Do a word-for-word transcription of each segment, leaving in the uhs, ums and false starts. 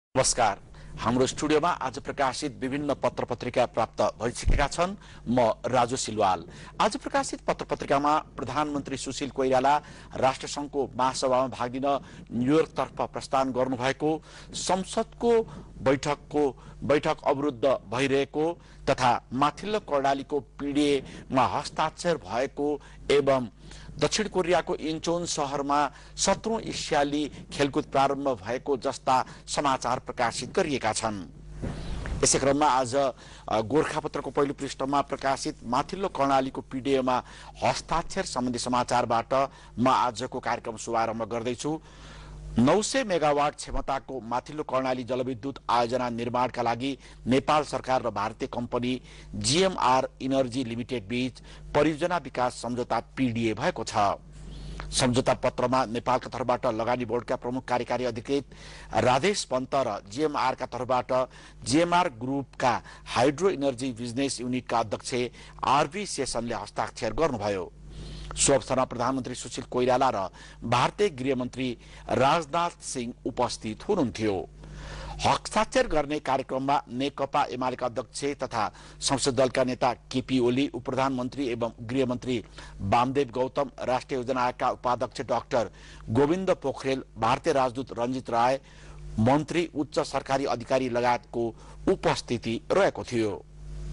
नमस्कार। हाम्रो स्टुडियोमा आज प्रकाशित विभिन्न पत्र पत्रिका प्राप्त भइसकेका छन्। म राजु सिलवाल। आज प्रकाशित पत्र पत्रिकामा प्रधानमन्त्री सुशील कोइराला राष्ट्रसङ्घको महासभामा भाग लिन न्युयोर्कतर्फ प्रस्थान गर्नुभएको, संसदको बैठकको बैठक अवरुद्ध भइरहेको तथा माथिल्लो कर्णालीको पीडीएमा हस्ताक्षर भएको एवं दक्षिण कोरियाको इन्चोन शहरमा सत्रौं एसियाली खेलकुद प्रारम्भ भएको जस्ता समाचार प्रकाशित गरिएका छन्। यसै क्रममा आज गोरखापत्रको पहिलो पृष्ठमा प्रकाशित माथिल्लो कर्णालीको पीडीएमा हस्ताक्षर सम्बन्धी समाचारबाट म आजको कार्यक्रम शुभारम्भ गर्दैछु। नौ सय मेगावाट क्षमताको माथिल्लो कर्णाली जलविद्युत आयोजना निर्माणका लागि नेपाल सरकार र भारतीय कम्पनी जीएमआर इनर्जी लिमिटेड बीच परियोजना विकास सम्झौता पीडीए भएको छ। सम्झौता पत्रमा नेपालका तर्फबाट लगानी बोर्डका प्रमुख कार्यकारी अधिकृत राधेश पन्त र जीएमआरका तर्फबाट जीएमआर ग्रुपका हाइड्रो इनर्जी बिजनेस युनिटका अध्यक्ष आरबी शेषनले हस्ताक्षर गर्नुभयो। सो अवसरमा प्रधानमन्त्री सुशील कोइराला र भारतीय गृहमन्त्री राजनाथ सिंह उपस्थित हुनुहुन्थ्यो। हस्ताक्षर गर्ने कार्यक्रममा नेकपा एमालेका अध्यक्ष तथा संसद दलका नेता केपी ओली, उपप्रधानमन्त्री एवं गृहमन्त्री वामदेव गौतम, राष्ट्रिय योजना आयोगका उपाध्यक्ष डाक्टर गोविन्द पोखरेल, भारतीय राजदूत रञ्जित राय, मन्त्री, उच्च सरकारी अधिकारी लगायतको उपस्थिति रहेको थियो।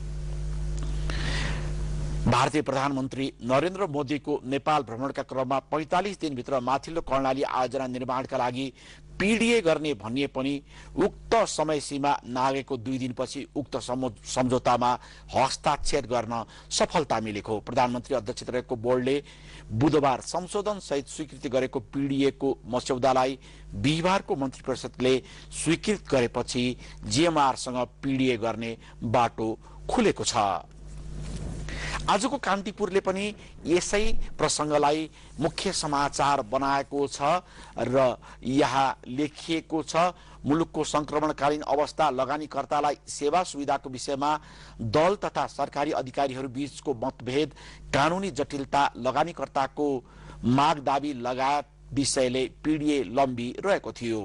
भारतीय प्रधानमन्त्री नरेन्द्र मोदीको नेपाल भ्रमणका क्रममा पैंतालीस दिनभित्र माथिल्लो कर्णाली आयोजना निर्माणका लागि पीडीए गर्ने भनिए पनि उक्त समय सीमा नागेको दुई दिनपछि उक्त सम्झौतामा हस्ताक्षर गर्न सफलता मिलेको प्रधानमन्त्री अध्यक्ष रहेको बोर्डले बुधबार संशोधन सहित स्वीकृति गरेको पीडीएको मस्यौदालाई बिहिबारको मन्त्री परिषदले स्वीकृत गरेपछि जीएमआरसँग पीडीए गर्ने बाटो खुलेको छ। आजको कान्तिपुरले पनि यसै प्रसंगलाई मुख्य समाचार बनाएको छ र यहाँ लेखिएको छ, मुलुकको संक्रमणकालीन अवस्था, लगानीकर्तालाई सेवा सुविधाको विषयमा दल तथा सरकारी अधिकारीहरू बीचको मतभेद, कानूनी जटिलता, लगानीकर्ताको माग दाबी लगायत विषयले पीडीए लम्बी रहेको थियो।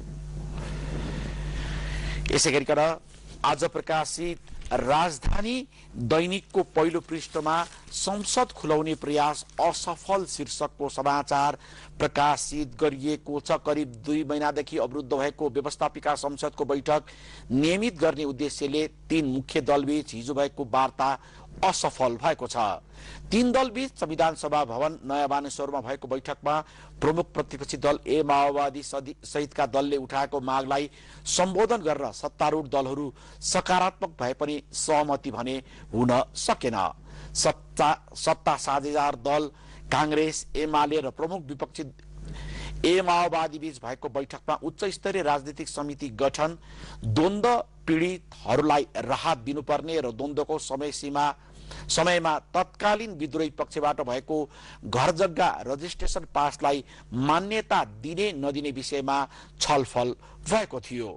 यसै गरिकन आज प्रकाशित राजधानी दैनिकको पहिलो पृष्ठमा संसद खुलाउने प्रयास असफल शीर्षकको समाचार प्रकाशित गरिएको छ। करिब दुई महिनादेखि अवरुद्ध भएको व्यवस्थापिका संसदको बैठक नियमित गर्ने उद्देश्यले तीन मुख्य दलबीच हिजो भएको वार्ता असफल भएको छ। तीन दलबीच संविधान सभा भवन नयाँ बानेश्वरमा भएको बैठकमा प्रमुख प्रतिपक्षी दल ए माओवादी सहितका दलले उठाएको मागलाई सम्बोधन गरेर सत्तारूढ दलहरू सकारात्मक भए पनि सहमति भने हुन सकेन। सत्ता सत्ता साझेदार दल कांग्रेस, एमाले र प्रमुख विपक्षी ए माओवादी बीच भएको बैठकमा उच्च स्तरीय राजनीतिक समिति गठन, द्वन्द्व पीडितहरूलाई राहत दिनुपर्ने र द्वन्द्वको समय सीमा समयमा तत्कालीन विद्रोही पक्षबाट भएको घर जग्गा रजिस्ट्रेसन पासलाई मान्यता दिने नदिने विषयमा छलफल भएको थियो।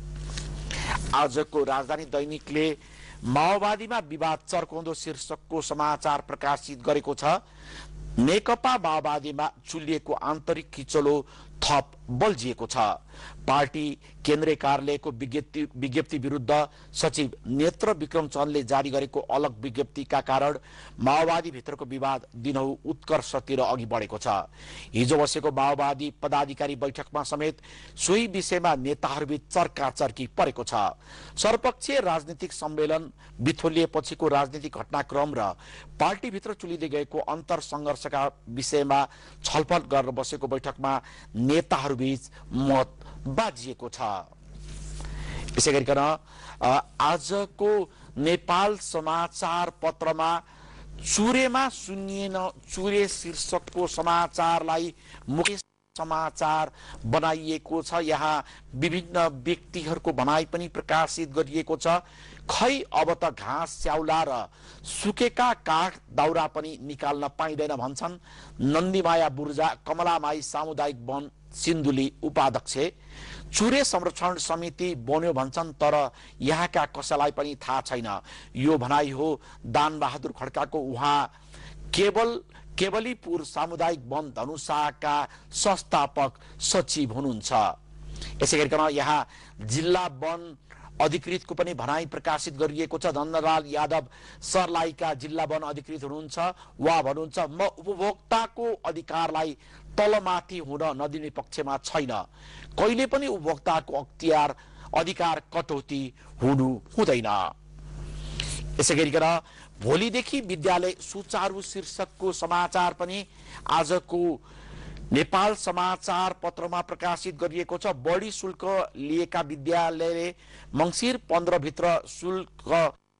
आजको राजधानी दैनिकले माओवादीमा विवाद चर्काउँदो शीर्षकको समाचार प्रकाशित गरेको छ। नेकपा माओवादीमा चुलिएको आन्तरिक किचलो थप बल्झिएको छ। पार्टी केन्द्रीय कार्यालयको विज्ञप्ति विज्ञप्ति विरुद्ध सचिव नेत्र विक्रम चन्दले जारी गरेको अलग विज्ञप्तिका कारण माओवादी भित्रको विवाद दिनहु उत्कर्षतिर अघि बढेको छ। हिजो बसेको माओवादी पदाधिकारी बैठकमा समेत सोही विषयमा नेताहरूबीच चर्काचर्की परेको छ। सर्वपक्षीय राजनीतिक सम्मेलन बिथोलिएपछिको राजनीतिक घटनाक्रम र पार्टीभित्र चुलिँदै गएको अन्तर संघर्षका विषयमा छलफल गर्न बसेको बैठकमा नेताहरूबीच मत बाजिएको छ। यसै गरिकन आजको नेपाल समाचार पत्रमा चुरेमा सुनिएन चुरे शीर्षकको समाचारलाई मुख्य समाचार बनाइएको छ। यहाँ विभिन्न व्यक्तिहरूको भनाइ पनि प्रकाशित गरिएको छ। खै अब त घाँस स्याउला र सुकेका काठ दाउरा पनि निकाल्न पाइँदैन भन्छन् नन्दीमाया बुर्जा, कमलामाई सामुदायिक वन सिन्धुली उपाध्यक्ष। चुरे संरक्षण समिति बन्यो भन्छन् तर यहाँका कसैलाई पनि थाहा छैन। यो भनाइ हो दान बहादुर खड्काको। उहाँ केवल केवलीपुर सामुदायिक वन धनुषाका संस्थापक सचिव हुनुहुन्छ। यसै गरिकन यहाँ जिल्ला वन अधिकृतको पनि भनाई प्रकाशित गरिएको छ। धनलाल यादव सर्लाहीका जिल्ला वन अधिकृत हुनुहुन्छ। वा भन्नुहुन्छ म उपभोक्ताको अधिकारलाई तलमाथि हुन नदिने पक्षमा छैन। कहिले पनि उपभोक्ताको अख्तियार अधिकार कटौती हुनु हुँदैन। यसै गरिकन भोलिदेखि विद्यालय सुचारू शीर्षकको समाचार पनि आजको नेपाल समाचार पत्रमा प्रकाशित गरिएको छ। बढी शुल्क लिएका विद्यालयले मंसिर पन्ध्र भित्र शुल्क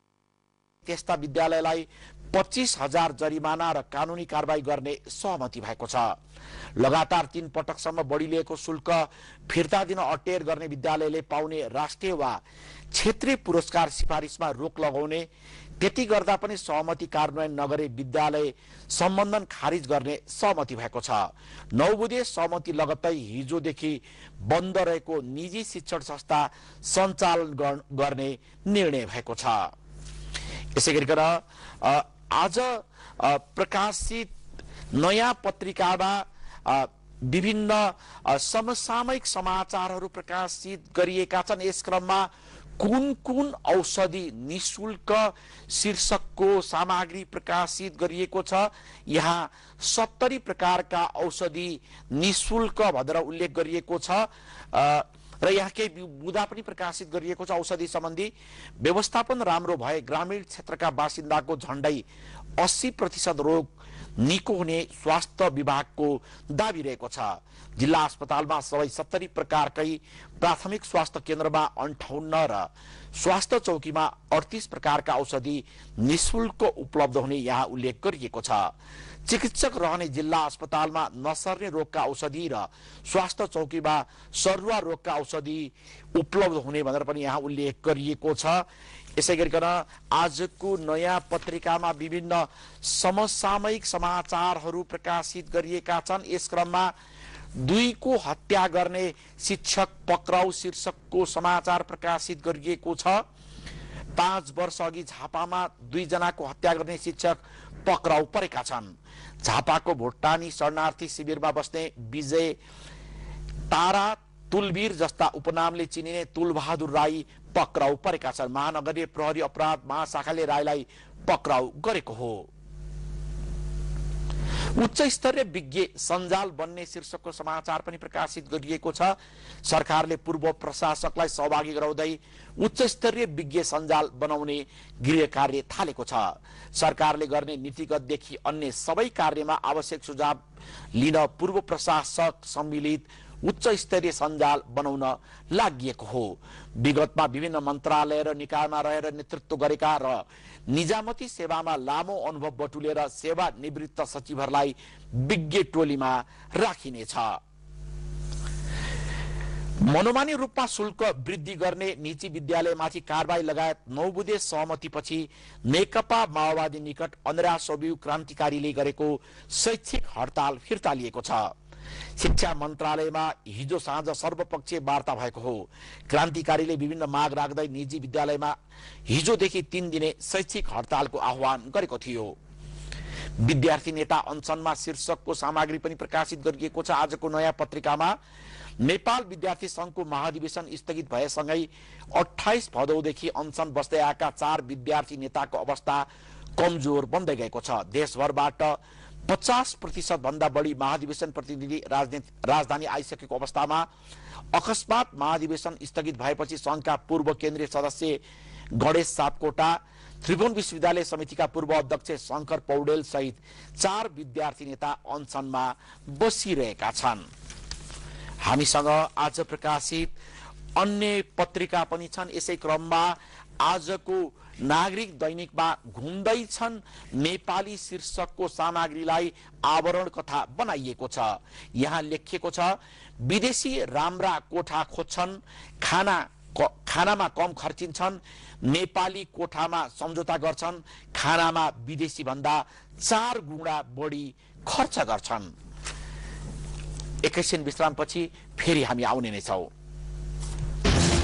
त्यस्ता विद्यालयलाई पच्चीस हजार जरिमाना र कानुनी कारबाही गर्ने सहमति भएको छ। लगातार तीन पटकसम्म बढी लिएको शुल्क फिर्ता दिन अटेर गर्ने विद्यालयले पाउने राष्ट्रिय वा क्षेत्रीय पुरस्कार सिफारिसमा रोक लगाउने, त्यति गर्दा पनि सहमति कार्यान्वयन नगरे विद्यालय सम्बन्धन खारिज गर्ने सहमति भएको छ। नौ बुधे सहमति लगत्तै हिजोदेखि बन्द रहेको निजी शिक्षण संस्था सञ्चालन गर्ने निर्णय भएको छ। यसै गरिकन आज प्रकाशित नयाँ पत्रिकामा विभिन्न समसामयिक समाचारहरू प्रकाशित गरिएका छन्। यस क्रममा कुन कुन औषधि निशुल्क शीर्षकको सामग्री प्रकाशित गरिएको छ। यहाँ सत्तरी प्रकारका औषधि निशुल्क भनेर उल्लेख गरिएको छ र यहाँ केही मुद्दा पनि प्रकाशित गरिएको छ। औषधि सम्बन्धी व्यवस्थापन राम्रो भए ग्रामीण क्षेत्रका बासिन्दाको झण्डै अस्सी प्रतिशत रोग निको हुने स्वास्थ्य विभागको दाबी रहेको छ। जिल्ला अस्पतालमा सबै सत्तरी प्रकारकै प्राथमिक स्वास्थ्य केन्द्रमा अन्ठाउन्न र स्वास्थ्य चौकीमा अडतीस प्रकारका औषधि निशुल्क उपलब्ध हुने यहाँ उल्लेख गरिएको छ। चिकित्सक रहने जिल्ला अस्पतालमा नसर्ने रोगका औषधि र स्वास्थ्य चौकीमा सरुवा रोगका औषधि उपलब्ध हुने भनेर पनि यहाँ उल्लेख गरिएको छ। यसै गरिकन आजको नयाँ पत्रिकामा विभिन्न समसामयिक समाचारहरू प्रकाशित गरिएका छन्। यस क्रममा दुईको हत्या गर्ने शिक्षक पक्राउ शीर्षकको समाचार प्रकाशित गरिएको छ। पाँच वर्ष अघि झापामा दुईजनाको हत्या गर्ने शिक्षक पक्राउ परेका छन्। झापाको भोटानी शरणार्थी शिविरमा बस्ने विजय तारा तुलवीर जस्ता उपनामले चिनिने तुलबहादुर राई पक्राउ परेका छन्। महानगरीय प्रहरी अपराध महाशाखाले राईलाई पक्राउ गरेको हो। उच्च स्तरीय विज्ञ सञ्जाल बन्ने शीर्षकको समाचार पनि प्रकाशित गरिएको छ। सरकारले पूर्व प्रशासकलाई सहभागी गराउँदै उच्च स्तरीय विज्ञ सञ्जाल बनाउने गृह कार्य थालेको छ। सरकारले गर्ने नीतिगतदेखि अन्य सबै कार्यमा आवश्यक सुझाव लिन पूर्व प्रशासक सम्मिलित उच्च स्तरीय सञ्जाल बनाउन लागि हो। विगतमा विभिन्न मन्त्रालय र निकायमा रहेर नेतृत्व गरेका र निजामती सेवामा लामो अनुभव बटुलेर सेवा निवृत्त सचिवहरूलाई विज्ञ टोलीमा राखिनेछ। मनोमानी रूपमा शुल्क वृद्धि गर्ने निजी विद्यालयमाथि कारबाही लगायत नौ बुधे सहमतिपछि नेकपा माओवादी निकट अन्धरा सोबिउ क्रान्तिकारीले गरेको शैक्षिक हडताल फिर्ता लिएको छ। शिक्षा मन्त्रालयमा हिजो साँझ सर्वपक्षीय वार्ता भएको हो। क्रान्तिकारीले विभिन्न माग राख्दै निजी विद्यालयमा हिजोदेखि तीन दिने शैक्षिक हडतालको आह्वान गरेको थियो। विद्यार्थी नेता अनसनमा शीर्षकको सामग्री पनि प्रकाशित गरिएको छ। आजको नयाँ पत्रिकामा नेपाल विद्यार्थी संघको महाधिवेशन स्थगित भएसँगै अट्ठाइस भदौदेखि अनसन बस्दै आएका चार विद्यार्थी नेताको अवस्था कमजोर बन्दै गएको छ। देशभरबाट पचास प्रतिशत भन्दा बढी महाधिवेशन प्रतिनिधि राजधानी आइसकेको अवस्थामा अकस्मात महाधिवेशन स्थगित भएपछि संघका पूर्व केन्द्रीय सदस्य गणेश सापकोटा, त्रिभुवन विश्वविद्यालय समितिका पूर्व अध्यक्ष शंकर पौडेल सहित चार विद्यार्थी नेता अनसनमा बसिरहेका छन्। हामीसँग आज प्रकाशित अन्य पत्रिका पनि छन्। यसै क्रममा आजको नागरिक दैनिकमा घुम्दै छन् नेपाली शीर्षकको सामग्रीलाई आवरण कथा बनाइएको छ। यहाँ लेखिएको छ विदेशी राम्रा कोठा खोज्छन्, खाना खानामा कम खर्चिन्छन्, नेपाली कोठामा सम्झौता गर्छन्, खानामा विदेशी भन्दा चार गुणा बढी खर्च गर्छन्। एकैछिन विश्रामपछि फेरि हामी आउने नै छौं।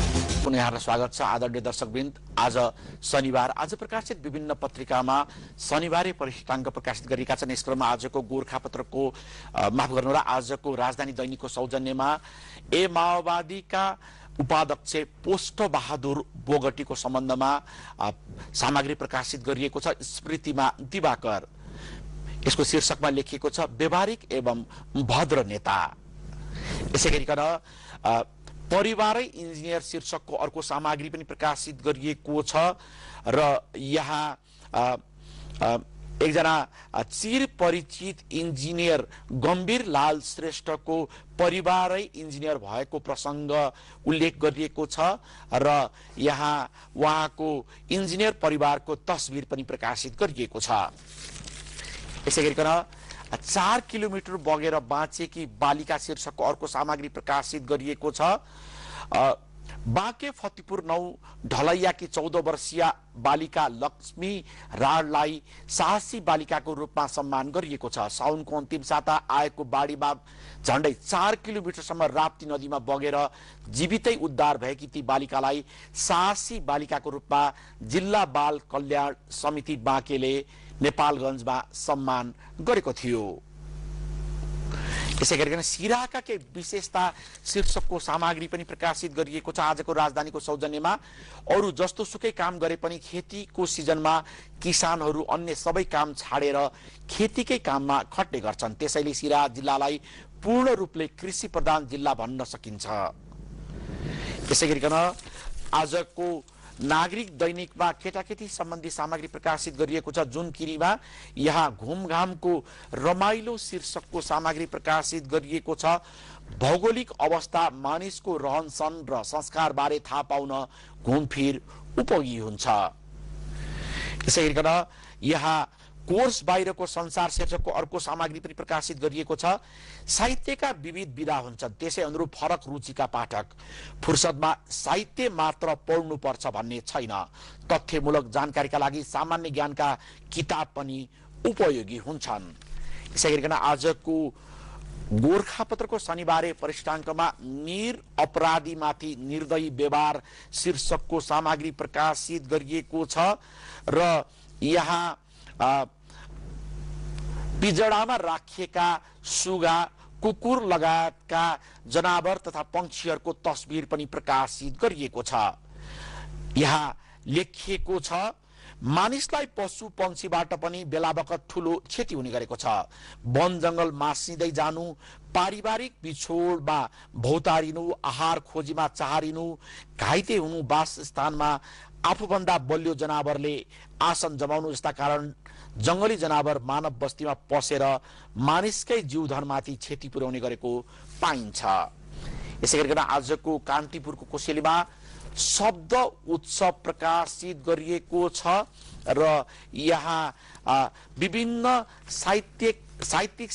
पुनः यहाँलाई स्वागत छ आदरणीय दर्शकवृन्द। आज शनिबार, आज प्रकाशित विभिन्न पत्रिकामा शनिबारे पृष्ठाङ्क प्रकाशित गरिएका छन्। यस क्रममा आजको गोरखापत्रको माफ गर्नुहोला आजको राजधानी दैनिकको सौजन्यमा ए माओवादीका उपाध्यक्ष पोष्ट बहादुर बोगटीको सम्बन्धमा सामग्री प्रकाशित गरिएको छ। स्मृतिमा दिवाकर, यसको शीर्षकमा लेखिएको छ व्यवहारिक एवं भद्र नेता। यसै गरिकन परिवारै इन्जिनियर शीर्षकको अर्को सामग्री पनि प्रकाशित गरिएको छ र यहाँ एकजना चिर परिचित इन्जिनियर गम्भीर लाल श्रेष्ठको परिवारै इन्जिनियर भएको प्रसंग उल्लेख गरिएको छ र यहाँ उहाँको इन्जिनियर परिवारको तस्बिर पनि प्रकाशित गरिएको छ। यसै गरिकन चार किलोमिटर बगेर बाँचेकी बालिका शीर्षकको अर्को सामग्री प्रकाशित गरिएको छ। बाँके फतेपुर नौ ढलैयाकी चौध वर्षीय बालिका लक्ष्मी राणलाई साहसी बालिकाको रूपमा सम्मान गरिएको छ। साउनको अन्तिम साता आएको बाढीमा झण्डै चार किलोमिटरसम्म राप्ती नदीमा बगेर जीवितै उद्धार भएकी ती बालिकालाई साहसी बालिकाको रूपमा जिल्ला बाल कल्याण समिति बाँकेले नेपालगञ्जमा सम्मान गरेको थियो। यसै गरिकन सिराका केही विशेषता शीर्षकको सामग्री पनि प्रकाशित गरिएको छ आजको राजधानीको सौजन्यमा। अरू जस्तो सुकै काम गरे पनि खेतीको सिजनमा किसानहरू अन्य सबै काम छाडेर खेतीकै काममा खट्ने गर्छन्। त्यसैले सिरा जिल्लालाई पूर्ण रूपले कृषि प्रधान जिल्ला भन्न सकिन्छ। यसै गरिकन आजको नागरिक दैनिकमा केटाकेटी सम्बन्धी सामग्री प्रकाशित गरिएको छ। जुन किरीमा यहाँ घुमघामको रमाइलो शीर्षकको सामग्री प्रकाशित गरिएको छ। भौगोलिक अवस्था मानिसको रहनसहन र संस्कार बारे थाहा पाउन घुमफिर उपयोगी हुन्छ। यसै गरिकन यहाँ कोर्स बाहिरको संसार शीर्षकको अर्को सामग्री पनि प्रकाशित गरिएको छ। साहित्यका विविध विधा हुन्छन्, त्यसै अनुरूप फरक रुचिका पाठक। फुर्सदमा साहित्य मात्र पढ्नु पर्छ भन्ने छैन, तथ्यमूलक जानकारीका लागि सामान्य ज्ञानका किताब पनि उपयोगी हुन्छन्। यसै गरिकन आजको गोरखापत्रको शनिबारे पृष्ठाङ्कमा निर अपराधीमाथि निर्दयी व्यवहार शीर्षकको सामग्री प्रकाशित गरिएको छ र यहाँ पिजडामा राखिएका सुगा, कुकुर लगायतका जनावर तथा पंक्षीहरूको तस्बिर पनि प्रकाशित गरिएको छ। यहाँ लेखिएको छ मानिसलाई पशु पंक्षीबाट पनि बेलाबखत ठूलो क्षति हुने गरेको छ। वन जंगल मासिँदै जानु, पारिवारिक बिछोडमा भौतारिनु, आहार खोजीमा चाहरिनु, घाइते हुनु, वासस्थानमा आफूभन्दा बलियो जनावरले आसन जमाउनु जस्ता कारण जंगली जनावर मानव बस्तीमा पसेर मानिसकै जीवधनमाथि क्षति पुर्याउने गरेको पाइन्छ। यसै गरिकन आजको कान्तिपुरको कोसेलीमा शब्द उत्सव प्रकाशित गरिएको छ र यहाँ विभिन्न साहित्यिक साहित्यिक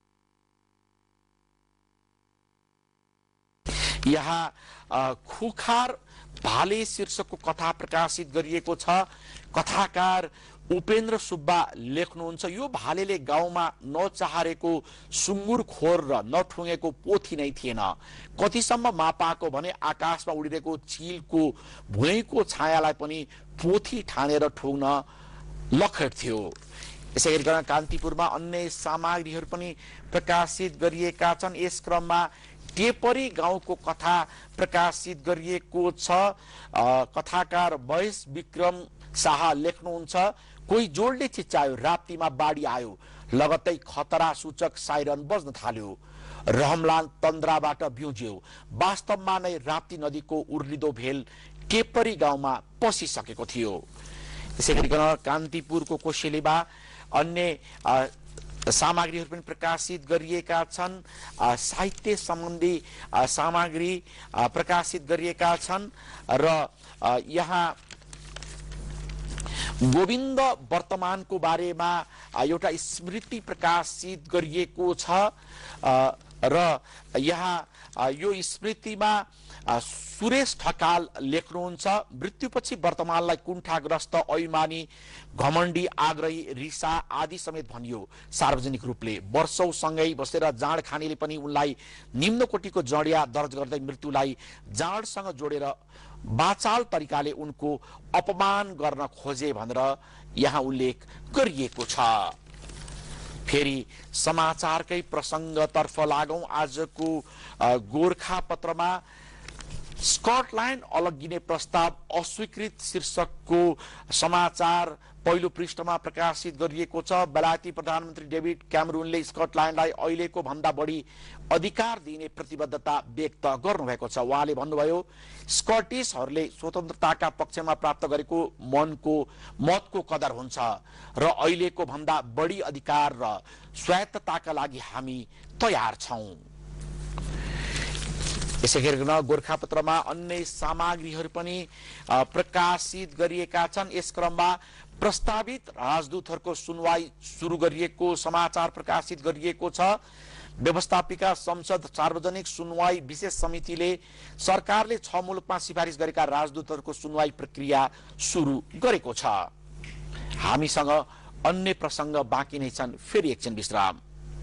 यहाँ खुखार भाले शीर्षकको कथा प्रकाशित गरिएको छ। कथाकार उपेन्द्र सुब्बा लेख्नुहुन्छ यो भालेले गाउँमा नचाहरेको सुँगुर खोर र नठुङ्गेको पोथी नै थिएन। कतिसम्म मापाको भने आकाशमा उडिरहेको चिलको भुइँको छायालाई पनि पोथी ठानेर ठुङ्न लखेट थियो। यसै गरिकन कान्तिपुरमा अन्य सामग्रीहरू पनि प्रकाशित गरिएका छन्। यस क्रममा टेपरी गाउँको कथा प्रकाशित गरिएको छ। कथाकार महेश विक्रम शाह लेख्नुहुन्छ कोही जोडले चिच्चायो, राप्तीमा बाढी आयो, लगत्तै खतरा सूचक साइरन बज्न थाल्यो। रहमलान तन्द्राबाट बिउज्यो। वास्तवमा नै राप्ती नदीको उर्लिदो भेल टेपरी गाउँमा पसिसकेको थियो। त्यसै गरिकन कान्तिपुरको कोसेलीमा अन्य सामग्रीहरू पनि प्रकाशित गरिएका छन्। साहित्य सम्बन्धी सामग्री प्रकाशित गरिएका छन् र यहाँ गोविन्द वर्तमानको बारेमा एउटा स्मृति प्रकाशित गरिएको छ। र यहाँ यो स्मृतिमा सुरेश ढकाल लेख्नुहुन्छ, मृत्युपछि वर्तमानलाई कुण्ठाग्रस्त, अभिमानी, घमण्डी, आग्रही, रिसा आदि समेत भनियो। सार्वजनिक रूपले वर्षौंसँगै बसेर जाँड खानेले पनि उनलाई निम्न कोटीको जडिया दर्ज गर्दै मृत्युलाई जाँडसँग जोडेर बाचाल तरिकाले उनको अपमान गर्न खोजे भनेर यहाँ उल्लेख गरिएको छ। फेरि समाचारकै प्रसङ्गतर्फ लागौं। आजको गोरखापत्रमा स्कटल्यान्ड अलग्गिने प्रस्ताव अस्वीकृत शीर्षकको समाचार पहिलो पृष्ठमा प्रकाशित गरिएको छ। बेलायती प्रधानमन्त्री डेभिड क्यामरूनले स्कटल्यान्डलाई अहिलेको भन्दा बढी अधिकार दिने प्रतिबद्धता व्यक्त गर्नुभएको छ। उहाँले भन्नुभयो, स्कटिसहरूले स्वतन्त्रताका पक्षमा प्राप्त गरेको मनको मतको कदर हुन्छ र अहिलेको भन्दा बढी अधिकार र स्वायत्तताका लागि हामी तयार छौं। यसै गरिकन गोरखापत्रमा अन्य सामग्रीहरू पनि प्रकाशित गरिएका छन्। यस क्रममा प्रस्तावित राजदूतहरूको सुनवाई सुरु गरिएको समाचार प्रकाशित गरिएको छ। व्यवस्थापिका संसद सार्वजनिक सुनवाई विशेष समितिले सरकारले छ मुलुकमा सिफारिस गरेका राजदूतहरूको सुनवाई प्रक्रिया सुरु गरेको छ। हामीसँग अन्य प्रसङ्ग बाँकी नै छन्। फेरि एकछिन विश्राम।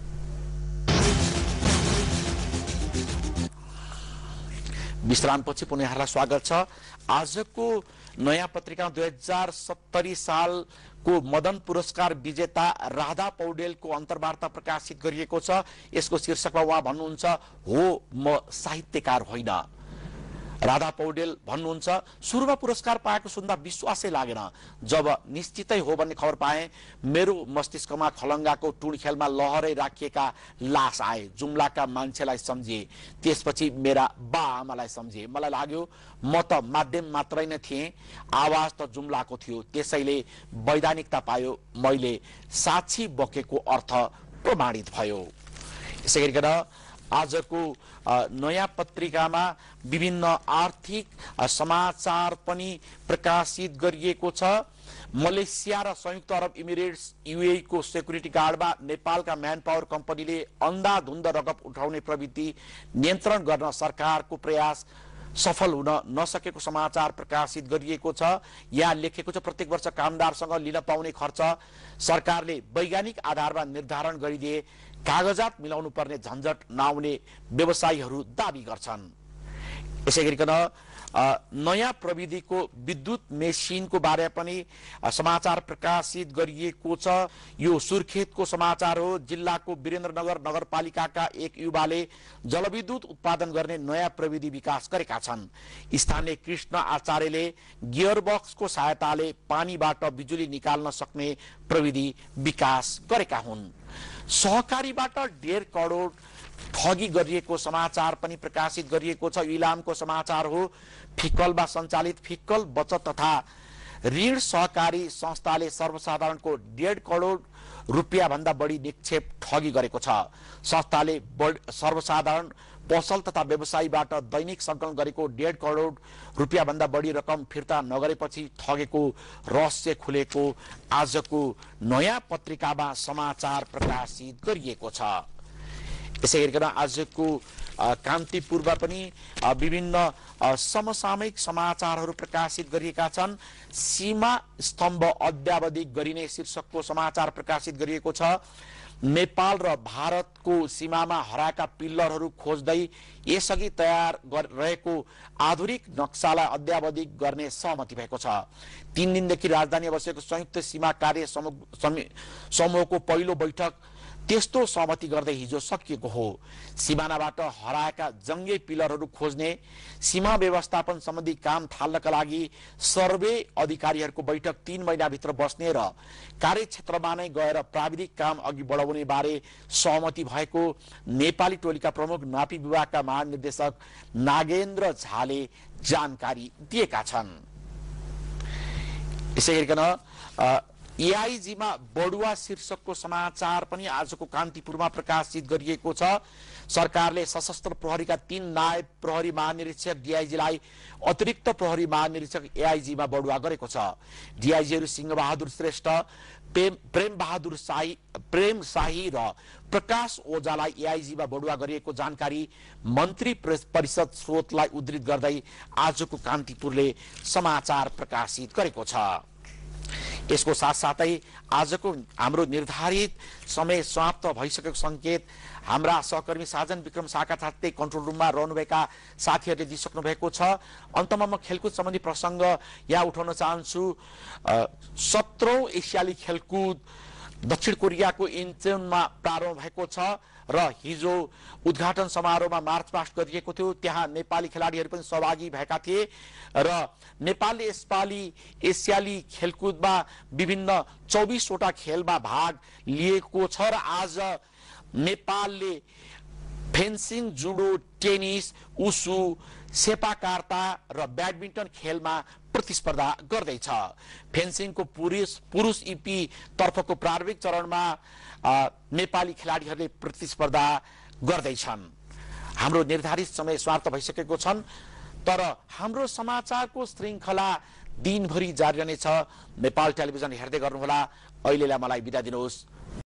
विश्रामपछि पुनः यहाँलाई स्वागत छ। आजको नयाँ पत्रिका दुई हजार सत्तरी सालको मदन पुरस्कार विजेता राधा पौडेलको अन्तर्वार्ता प्रकाशित गरिएको छ। यसको शीर्षकमा उहाँ भन्नुहुन्छ, हो म साहित्यकार होइन। राधा पौडेल भन्नुहुन्छ, सुरुमा पुरस्कार पाएको सुन्दा विश्वासै लागेन। जब निश्चितै हो भन्ने खबर पाएँ, मेरो मस्तिष्कमा खलङ्गाको टुण खेलमा लहरै राखिएका लास आए। जुम्लाका मान्छेलाई सम्झे, त्यसपछि मेरा बा आमालाई सम्झे। मलाई लाग्यो म त माध्यम मात्रै नै थिएँ, आवाज त जुम्लाको थियो। त्यसैले वैधानिकता पायो, मैले साक्षी बोकेको अर्थ प्रमाणित भयो। यसै गरिकन आजको नयाँ पत्रिकामा विभिन्न आर्थिक समाचार पनि प्रकाशित गरिएको छ। मलेसिया र संयुक्त अरब इमिरेट्स युएई को सेक्युरिटी गार्डमा नेपालका म्यान पावर कम्पनीले अन्धाधुन्ध रकम उठाउने प्रवृत्ति नियन्त्रण गर्न सरकारको प्रयास सफल हुन नसकेको समाचार प्रकाशित गरिएको छ। यहाँ लेखेको छ, प्रत्येक वर्ष कामदारसँग लिन पाउने खर्च सरकारले वैज्ञानिक आधारमा निर्धारण गरिदिए कागजात मिलाउनु पर्ने झन्झट नआउने व्यवसायीहरू दाबी गर्छन्। यसै गरिकन नयाँ प्रविधिको विद्युत मेसिनको बारे पनि समाचार प्रकाशित गरिएको छ। यो सुर्खेतको समाचार हो। जिल्लाको वीरेन्द्रनगर नगरपालिकाका एक युवाले जलविद्युत उत्पादन गर्ने नयाँ प्रविधि विकास गरेका छन्। स्थानीय कृष्ण आचार्यले गियरबक्सको सहायताले पानीबाट बिजुली निकाल्न सक्ने प्रविधि विकास गरेका हुन्। सहकारीबाट डेढ करोड ठगी गरिएको समाचार पनि प्रकाशित गरिएको छ। इलामको समाचार हो। फिक्कलमा सञ्चालित फिक्कल बचत तथा ऋण सहकारी संस्थाले सर्वसाधारणको डेढ करोड रुपियाँ भन्दा बढी निक्षेप ठगी गरेको छ। संस्थाले सर्वसाधारण पसल तथा व्यवसायीबाट दैनिक सङ्कलन गरेको डेढ करोड रुपियाँ भन्दा बढी रकम फिर्ता नगरेपछि ठगेको रहस्य खुलेको आजको नयाँ पत्रिकामा समाचार प्रकाशित गरिएको छ। यसै गरिकन आजको कान्तिपुरमा पनि विभिन्न समसामयिक समाचारहरू प्रकाशित गरिएका छन्। सीमा स्तम्भ अद्यावधि गरिने शीर्षकको समाचार प्रकाशित गरिएको छ। नेपाल र भारतको सीमामा हराएका पिल्लरहरू खोज्दै यसअघि तयार रहेको आधुनिक नक्सालाई अद्यावधि गर्ने सहमति भएको छ। तीन दिनदेखि राजधानी बसेको संयुक्त सीमा कार्य समूहको पहिलो बैठक त्यस्तो सहमति गर्दै हिजो सकिएको हो। सीमानाबाट हराएका जङ्गे पिलरहरू खोज्ने, सीमा व्यवस्थापन सम्बन्धी काम थाल्नका लागि सर्वे अधिकारीहरूको बैठक तीन महिनाभित्र बस्ने र कार्यक्षेत्रमा नै गएर प्राविधिक काम अघि बढाउने बारे सहमति भएको नेपाली टोलीका प्रमुख नापी विभागका महानिर्देशक नागेन्द्र झाले जानकारी दिएका छन्। यसै गरिकन एआईजी मा बढुवा शीर्षकको समाचार पनि आजको कान्तिपुरमा प्रकाशित गरिएको छ। सरकारले सशस्त्र प्रहरीका तीन नायब प्रहरी महानिरीक्षक डीआईजीलाई अतिरिक्त प्रहरी महानिरीक्षक एआईजी मा बढुवा गरेको छ। डीआईजीहरू सिंहबहादुर श्रेष्ठ, प्रेम बहादुर शाही प्रेम शाही र प्रकाश ओझालाई एआईजी मा बढुवा गरिएको जानकारी मन्त्री परिषद स्रोतलाई उद्धृत गर्दै आजको कान्तिपुरले समाचार प्रकाशित गरेको छ। यसको साथसाथै आजको हाम्रो निर्धारित समय समाप्त भइसकेको संकेत हाम्रा सहकर्मी साजन विक्रम शाखा साथै कन्ट्रोल रुममा रहनुभएका साथीहरूले दिइसक्नु भएको छ। अन्तमा म खेलकुद सम्बन्धी प्रसंग यहाँ उठाउन चाहन्छु। सत्रौं एसियाली खेलकुद दक्षिण कोरियाको इन्चोनमा प्रारम्भ भएको छ र हिजो उद्घाटन समारोहमा मार्च पास्ट गरिएको थियो। त्यहाँ नेपाली खेलाडीहरू पनि सहभागी भएका थिए र नेपालले यसपालि एसियाली खेलकुदमा विभिन्न चौबीस वटा खेलमा भाग लिएको छ र आज नेपालले फेन्सिङ, जुडो, टेनिस, उसु, सेपाकार्ता र ब्याडमिन्टन खेलमा प्रतिस्पर्धा गर्दैछ। फेन्सिङको पुरुष पुरुष इपी तर्फको प्रारम्भिक चरणमा नेपाली खेलाडीहरूले प्रतिस्पर्धा गर्दैछन्। हाम्रो निर्धारित समय समाप्त भइसकेको छन्, तर हाम्रो समाचारको श्रृंखला दिनभरि जारी रहनेछ। नेपाल टेलिभिजन हेर्दै गर्नुहोला। अहिलेलाई मलाई बिदा दिनुहोस्।